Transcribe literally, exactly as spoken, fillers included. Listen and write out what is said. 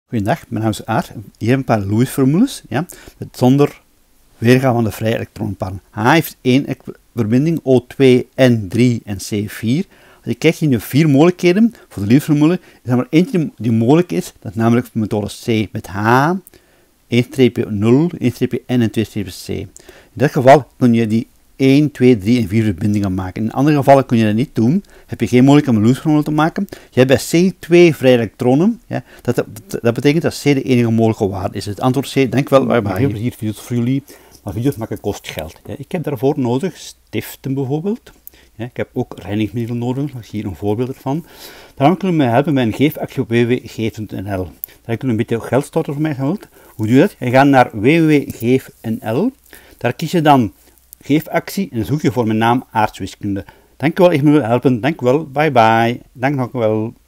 Goedendag, mijn naam is Aart. Hier een paar Lewis-formules, ja, met zonder weergave van de vrije elektronenparen. H heeft één verbinding, O twee, N drie en C vier. Als je kijkt in de vier mogelijkheden voor de Lewis-formule, is er maar eentje die mogelijk is, dat is namelijk de methode C met H, één nul, één N en twee C. In dat geval kun je die één, twee, drie en vier verbindingen maken. In andere gevallen kun je dat niet doen. Heb je geen mogelijkheid om een Lewis-formule te maken. Je hebt bij C twee vrije elektronen. Ja, dat, dat, dat betekent dat C de enige mogelijke waarde is. Het antwoord C, denk wel, wij maken hier video's voor jullie. Maar video's maken kost geld. Ja, ik heb daarvoor nodig stiften bijvoorbeeld. Ja, ik heb ook reinigingsmiddelen nodig, dat is hier een voorbeeld ervan. Daarom kunnen we mij helpen met een geefactie op w w w punt geef punt n l. Daar kun je een beetje geld storten voor mij. Hoe doe je dat? Je gaat naar w w w punt geef punt n l. Daar kies je dan geefactie en dan zoek je voor mijn naam aardrijkswiskunde. Dank u wel, ik moet helpen. Dank u wel. Bye bye. Dank nog wel.